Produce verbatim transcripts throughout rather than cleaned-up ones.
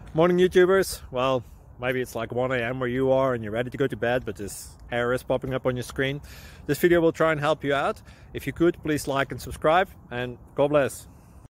Morning YouTubers. Well, maybe it's like one A M where you are and you're ready to go to bed, but this error is popping up on your screen. This video will try and help you out. If you could, please like and subscribe, and God bless.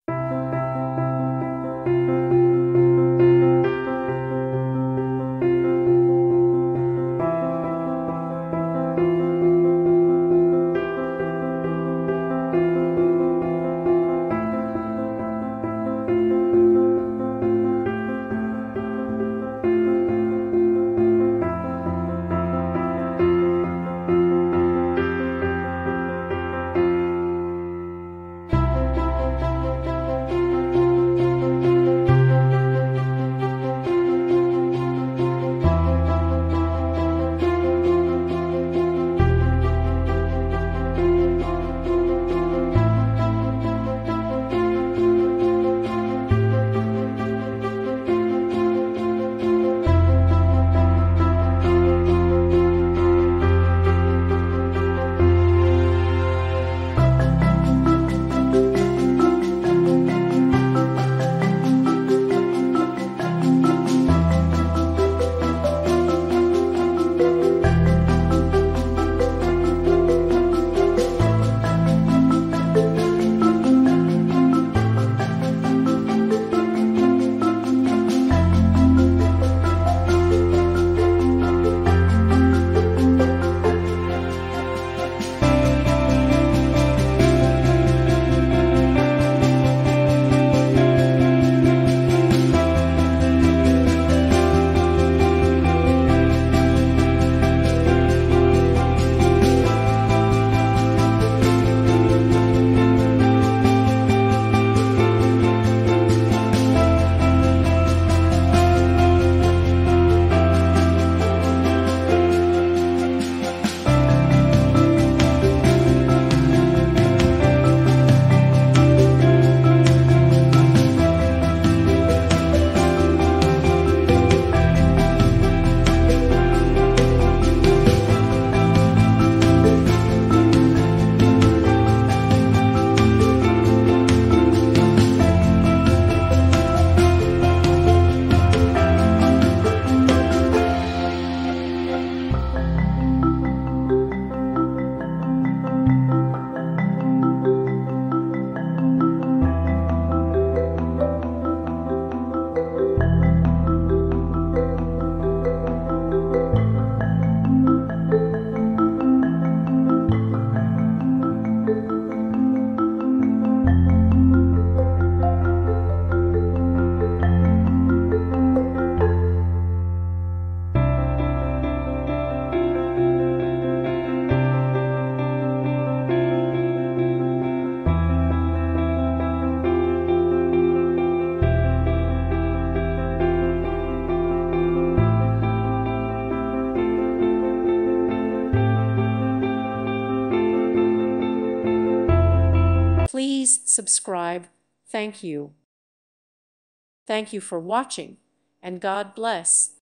Please subscribe. Thank you. Thank you for watching, and God bless.